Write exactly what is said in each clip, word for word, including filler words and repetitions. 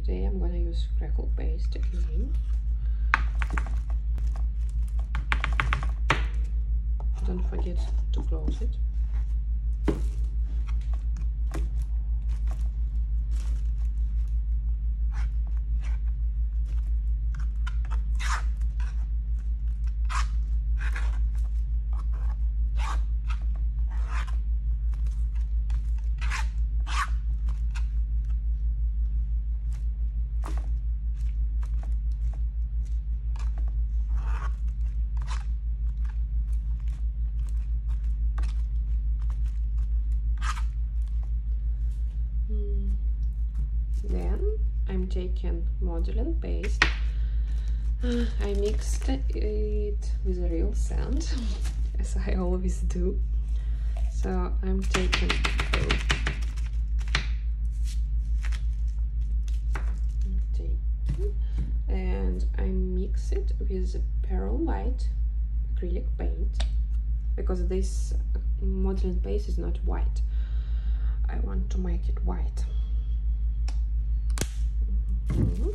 today I'm gonna use crackle paste again. Don't forget to close it. Then I'm taking modeling paste. Uh, I mixed it with a real sand, as I always do. So I'm taking, oh, I'm taking and I mix it with pearl white acrylic paint, because this modeling paste is not white. I want to make it white. Mm-hmm.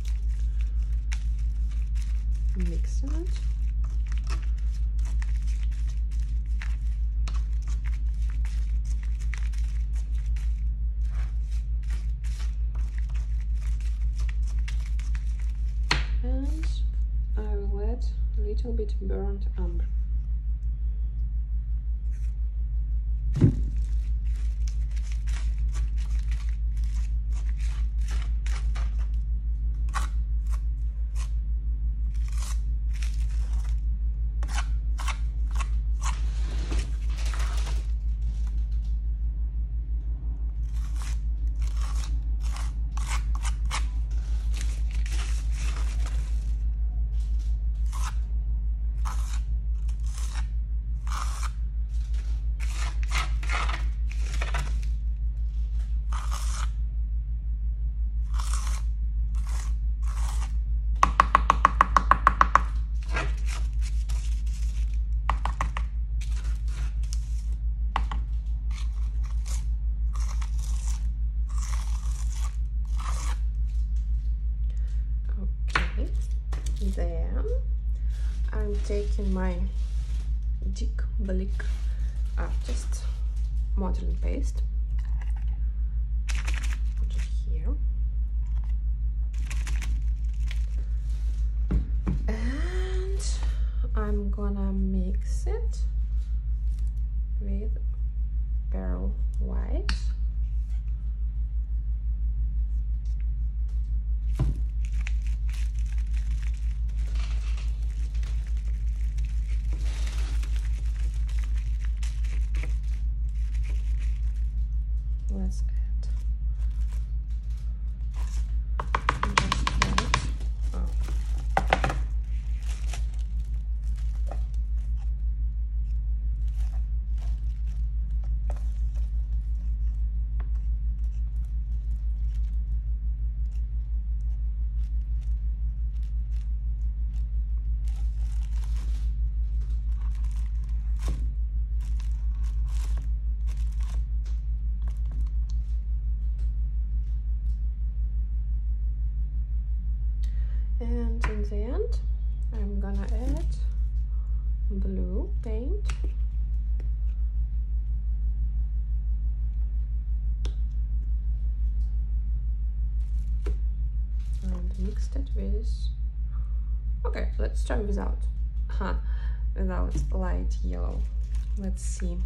Mixing it. And I will add a little bit burnt umber. Then I'm taking my Dick Blick Artist modeling paste, put it here, and I'm gonna mix it with pearl white. Let's add just that. Oh. And in the end, I'm gonna add blue paint. And mixed it with, okay, let's try without, huh, without light yellow. Let's see.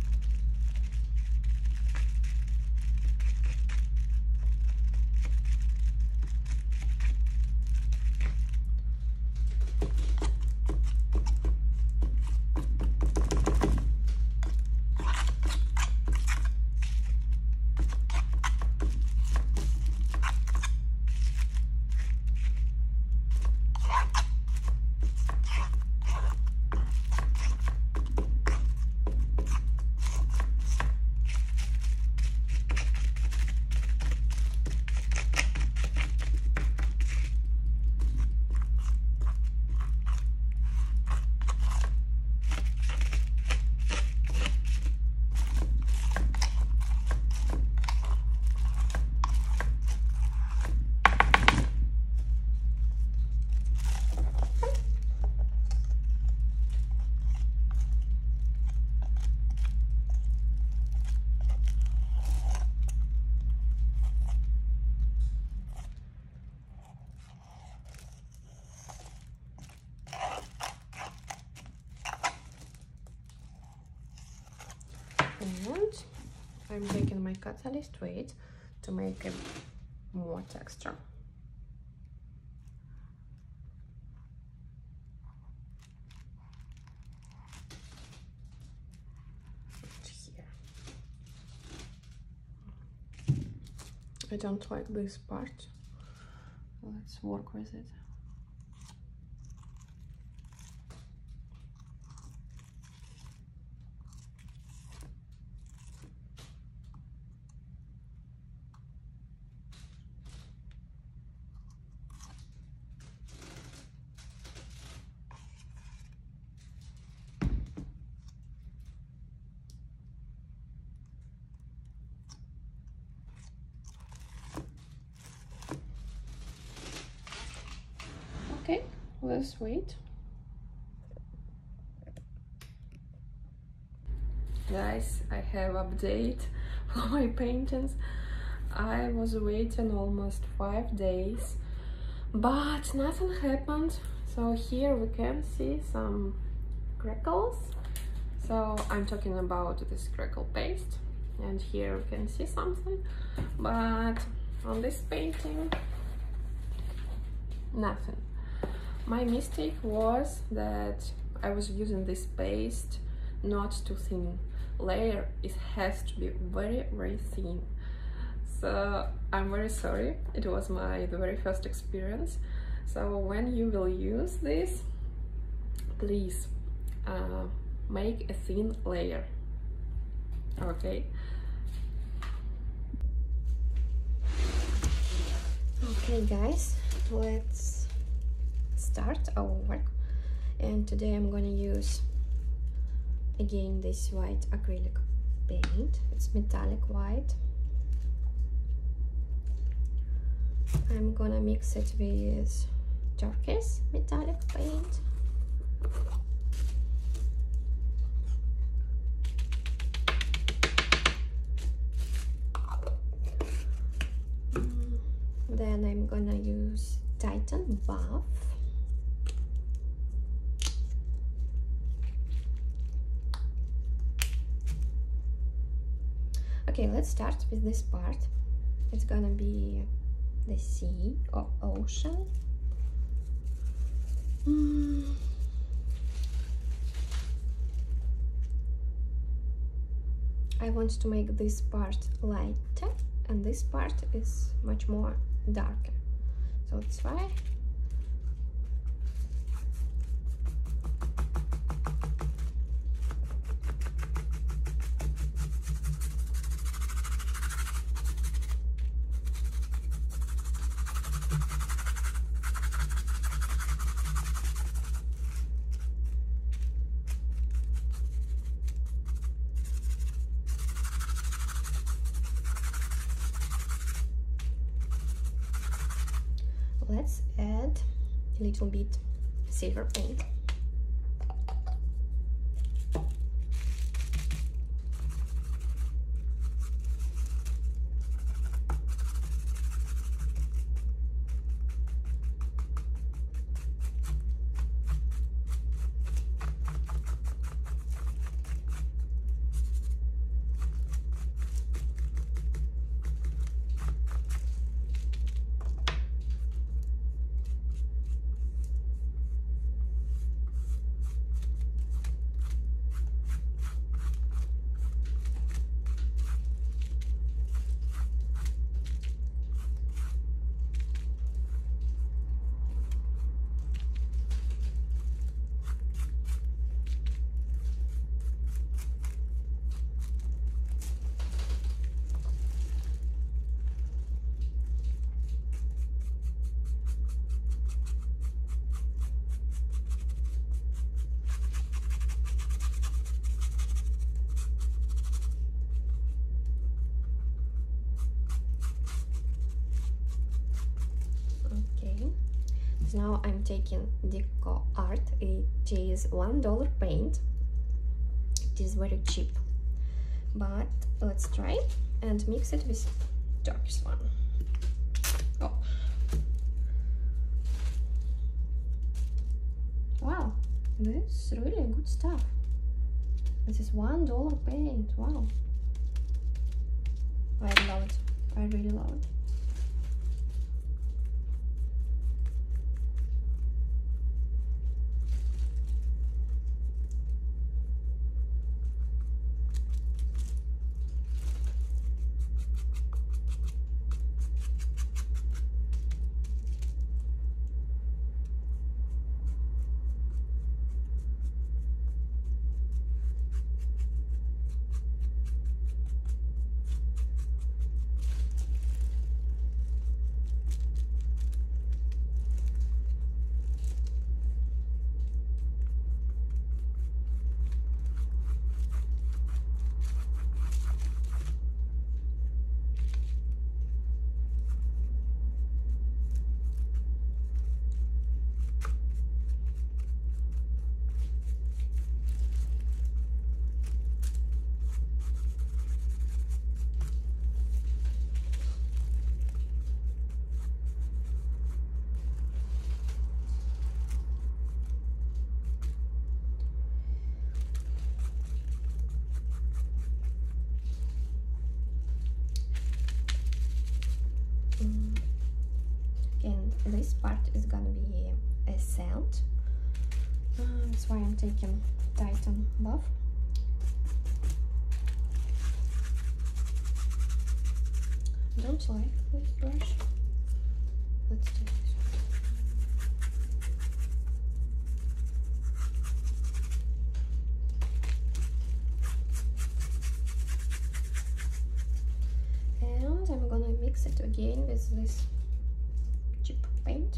I'm taking my catalyst weight to make it more texture. I don't like this part. Let's work with it. Okay, let's wait. Guys, I have update for my paintings. I was waiting almost five days, but nothing happened. So here we can see some crackles. So I'm talking about this crackle paste, and here we can see something, but on this painting, nothing. My mistake was that I was using this paste not too thin layer. It has to be very very thin. So I'm very sorry, it was my the very first experience. So when you will use this, please uh, make a thin layer. Okay. Okay guys, let's start our work. And today I'm gonna use again this white acrylic paint. It's metallic white. I'm gonna mix it with turquoise metallic paint. Then I'm gonna use Titan Buff. Okay, let's start with this part. It's gonna be the sea or ocean. Mm. I want to make this part lighter, and this part is much more darker. So that's why let's add a little bit silver paint. Now I'm taking Deco Art. It is one dollar paint. It is very cheap, but let's try and mix it with Turkish one. Oh, wow, this is really good stuff. This is one dollar paint. Wow. I love it. I really love it. And this part is gonna be a sand. Uh, that's why I'm taking Titan Buff. Don't like this brush. Let's do this. And I'm gonna mix it again with this chip paint.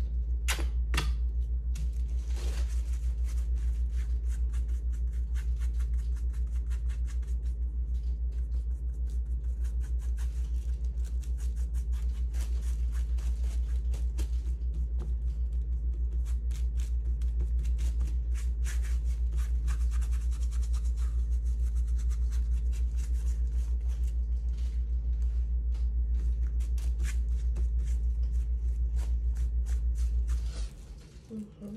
Mm-hmm.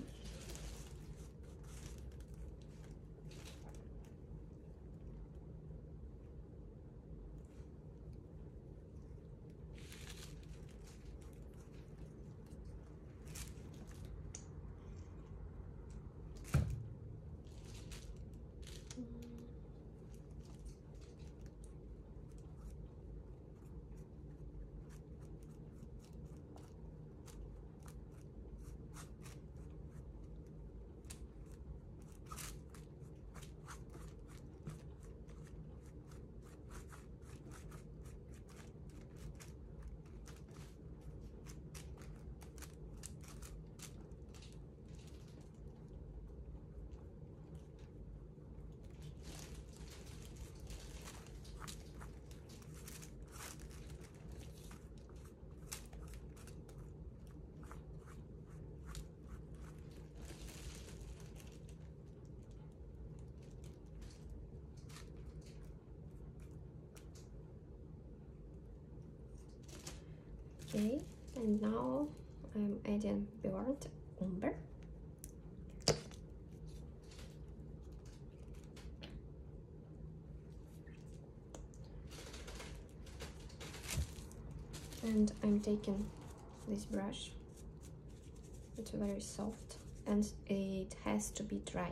Okay, and now I'm adding burnt umber. And I'm taking this brush. It's very soft and it has to be dry.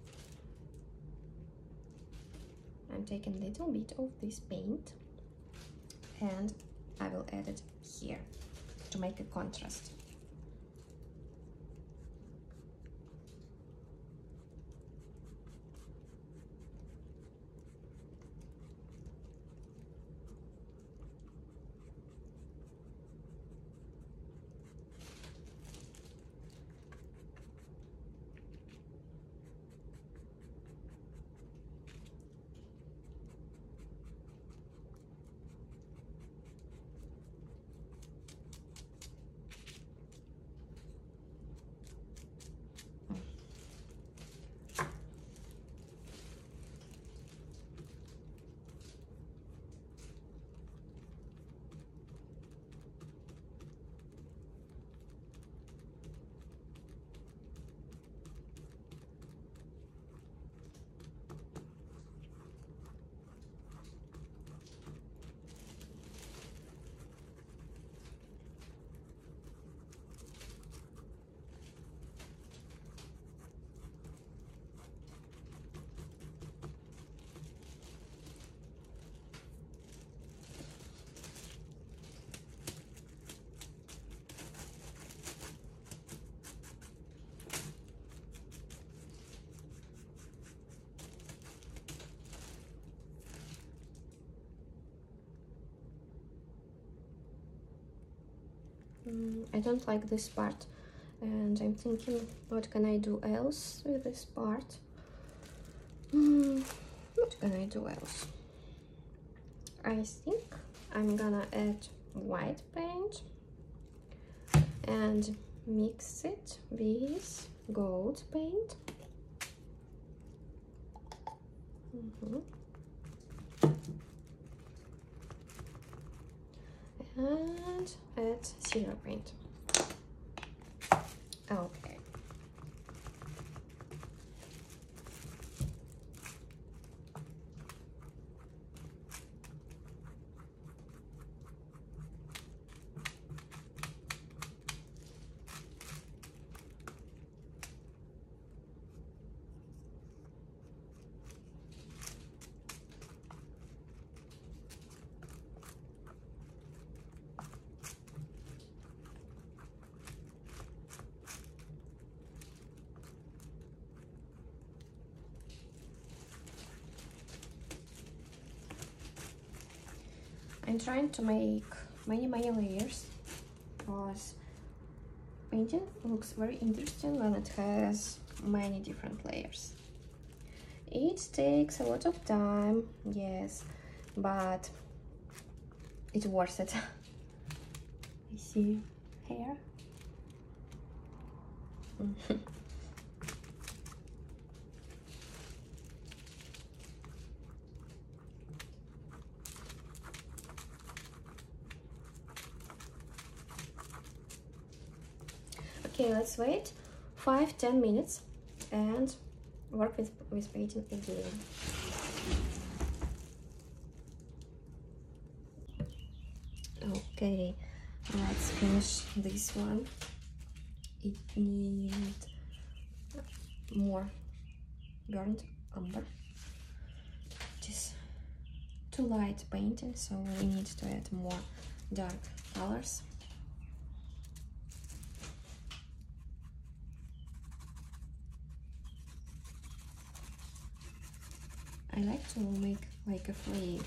I'm taking a little bit of this paint and I will add it here to make a contrast. mm, I don't like this part, and I'm thinking, what can I do else with this part? Mm, what can I do else? I think I'm gonna add white paint and mix it with gold paint. Mm-hmm. And add silver paint. Okay. I'm trying to make many many layers because painting looks very interesting when it has many different layers. It takes a lot of time, yes, but it's worth it. You see hair? Okay, let's wait five to ten minutes and work with, with painting again. Okay, let's finish this one. It needs more burnt umber. It is too light painting, so we need to add more dark colors. I like to make like a frame.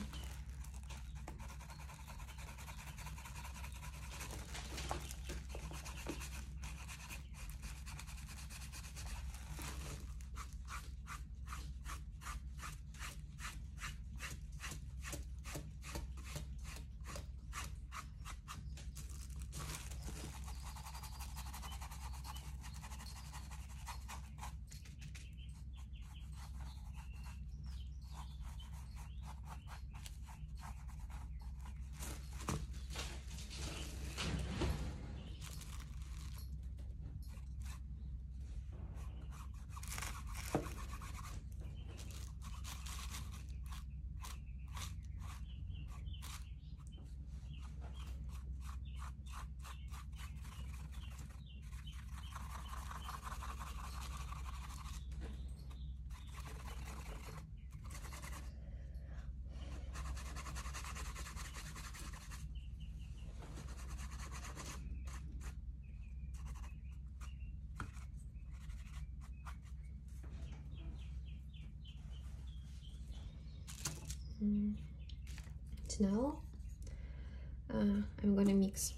Mm. So now uh, I'm gonna mix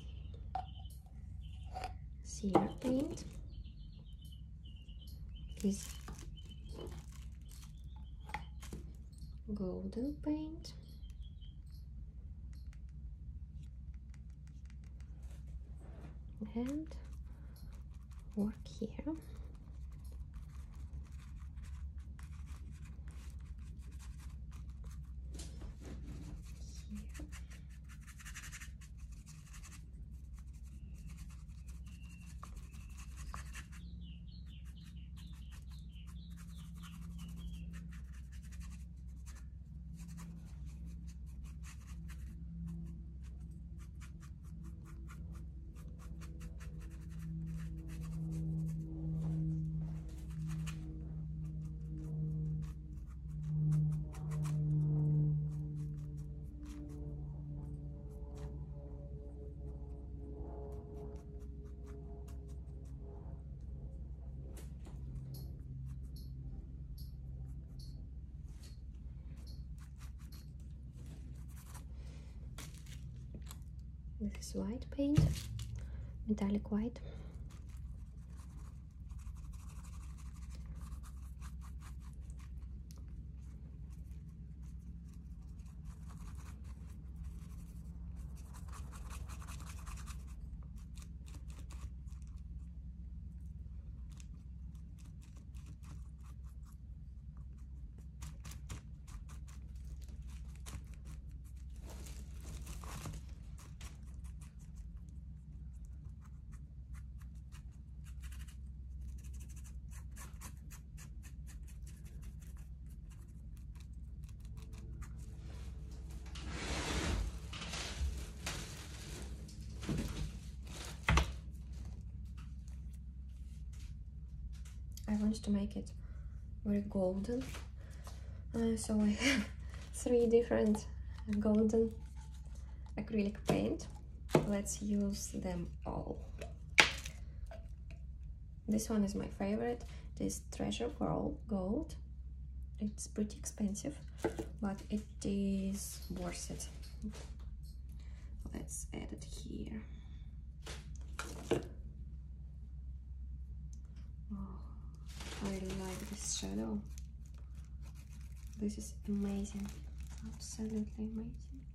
silver paint with golden paint and work here. This is white paint metallic white. I want to make it very golden, uh, so I have three different golden acrylic paint. Let's use them all. This one is my favorite. This Treasure Pearl Gold. It's pretty expensive, but it is worth it. Let's add it here. Oh, I really like this shadow. This is amazing, absolutely amazing.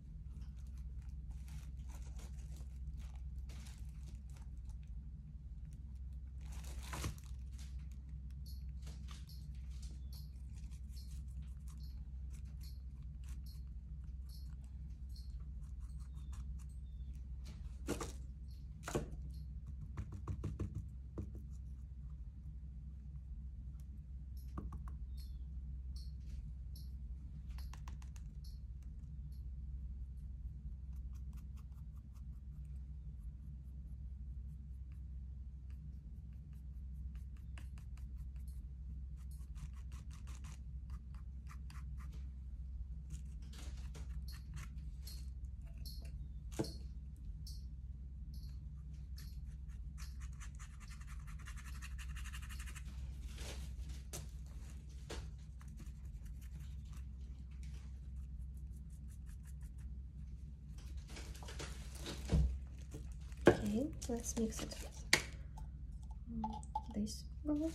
Okay, let's mix it with um, this gold.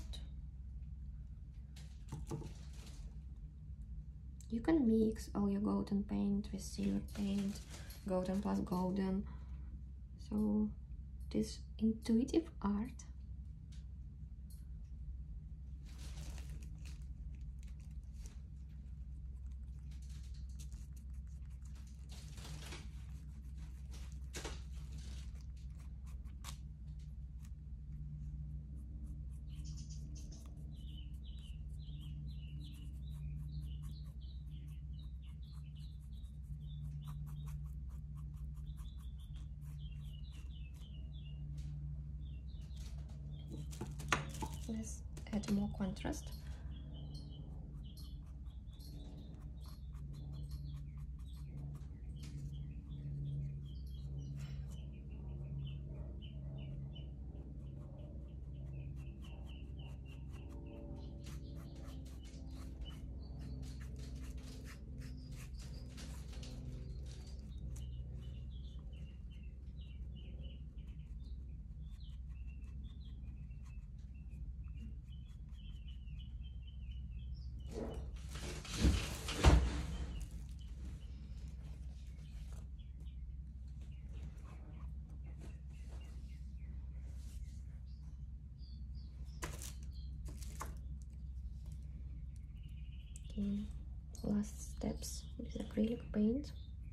You can mix all your golden paint with silver paint, golden plus golden. So this intuitive art. Let's add more contrast. Okay, last steps with acrylic paint.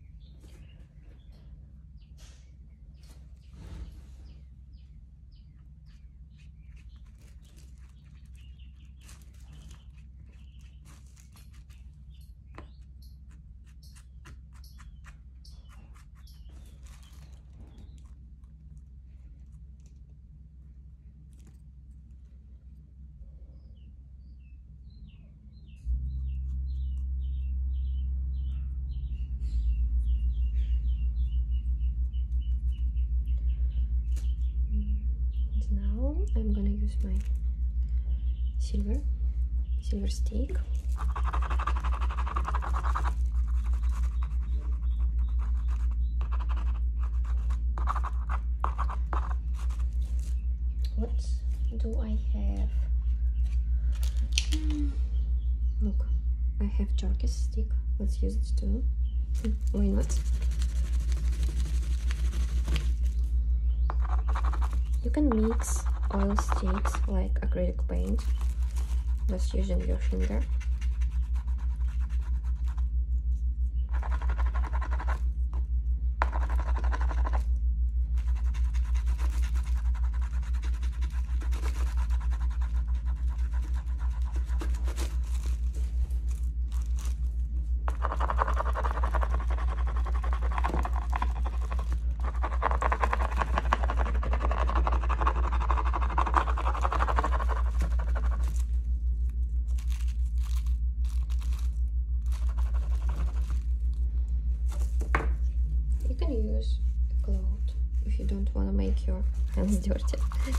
I'm gonna use my silver silver stick. what do I have? Look, I have turkey stick. Let's use it too. Why not? You can mix oil sticks like acrylic paint, just using your finger. Use a cloth if you don't want to make your hands dirty.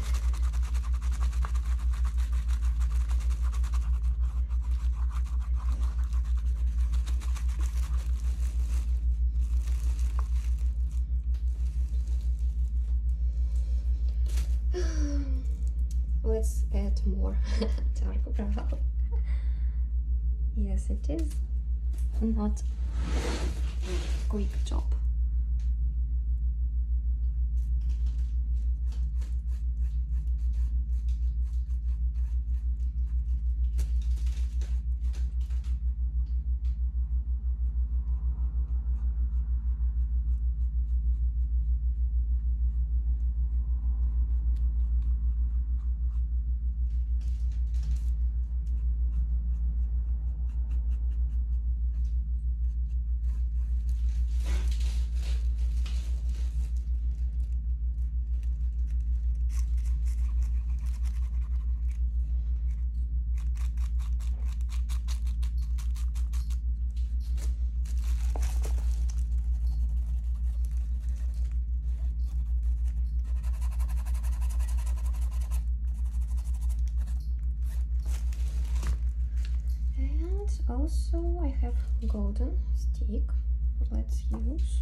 Let's add more dark brown. Yes, it is not a quick job. Also, I have golden stick. Let's use.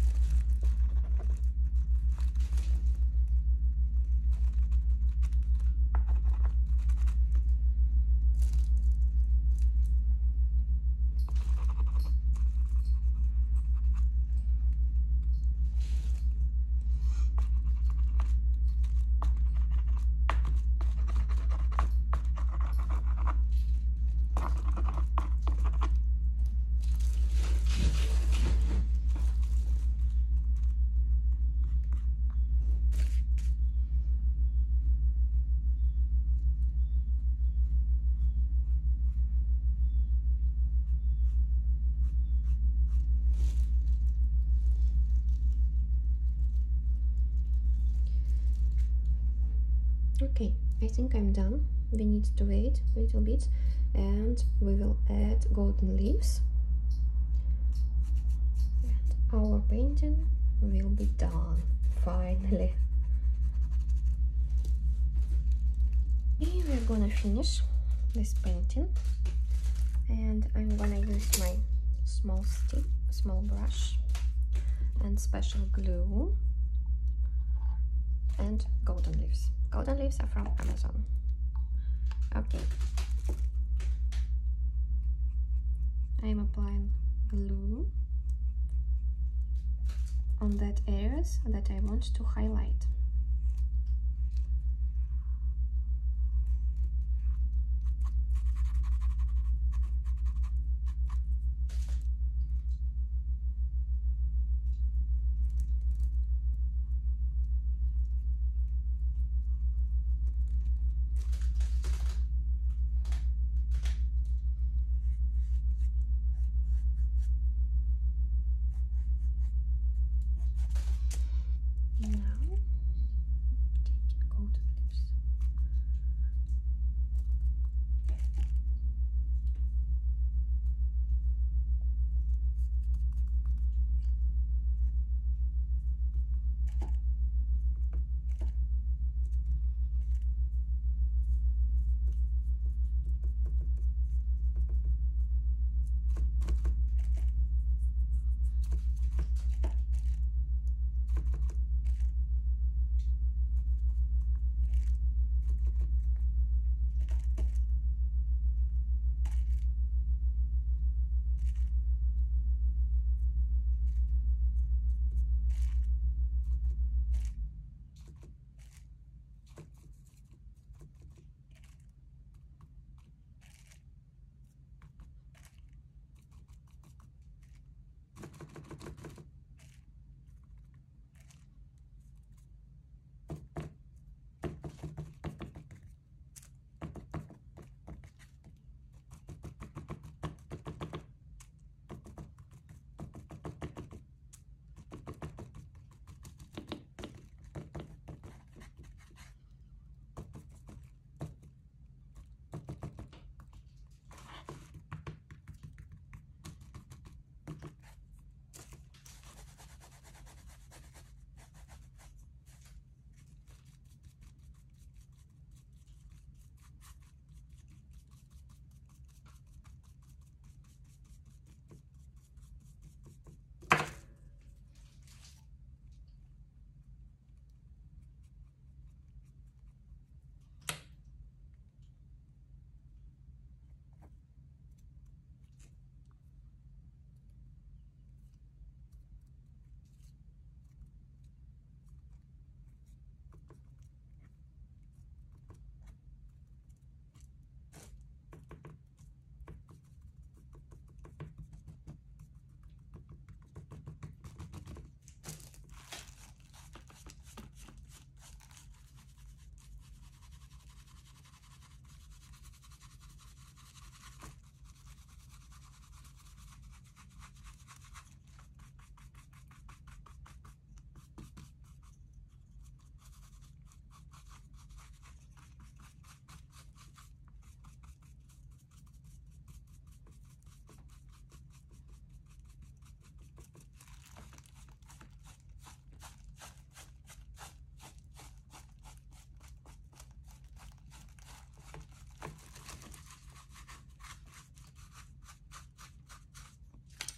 Okay, I think I'm done. We need to wait a little bit and we will add golden leaves. And our painting will be done, finally. And we're gonna finish this painting. And I'm gonna use my small stick, small brush and special glue and golden leaves. Golden leaves are from Amazon. Okay. I'm applying glue on that areas that I want to highlight.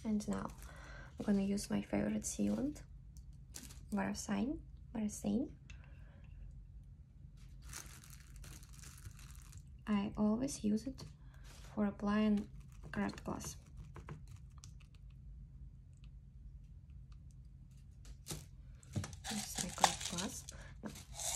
And now I'm gonna use my favorite sealant, Varasine, Varasine. I always use it for applying craft glass. This is my craft glass. No.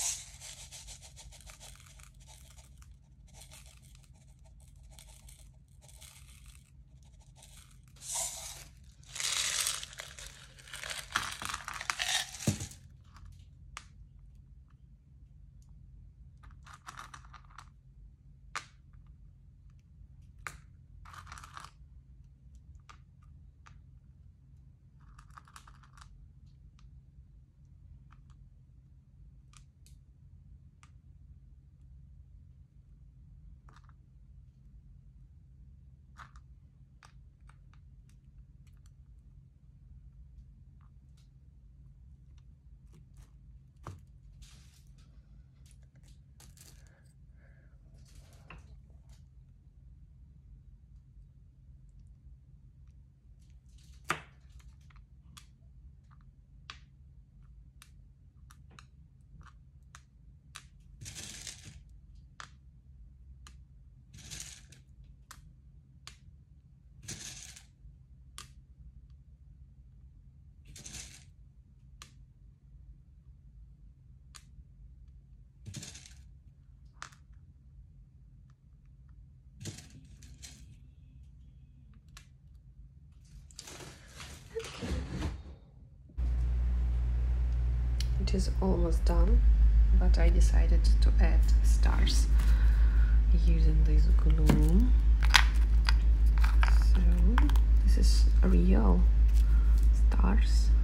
It is almost done, but I decided to add stars using this glue. So this is real stars.